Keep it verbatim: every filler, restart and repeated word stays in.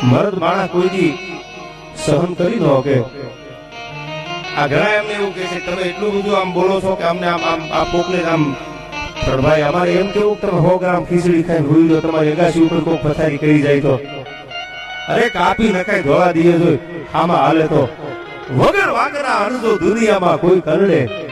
મર્દ માણસ કોઈ દી સહન કરી ન કે આ ઘણા એમને એવું કે છે તમે એટલું બધું આમ બોલો છો કે અમને આમ આમ આ પોકલે આમ પણ ભાઈ અમારે એમ કેવું તમે સો ગ્રામ ખીચડી ખાઈને ભૂલી દો તમારી અગાસી ઉપર કોઈ પથારી કરી જાય તો અરે કાપી નખાય ધોવા દઈએ જોઈ આમાં હાલે તો વગર વાગના અણજો દુનિયામાં કોઈ કરડે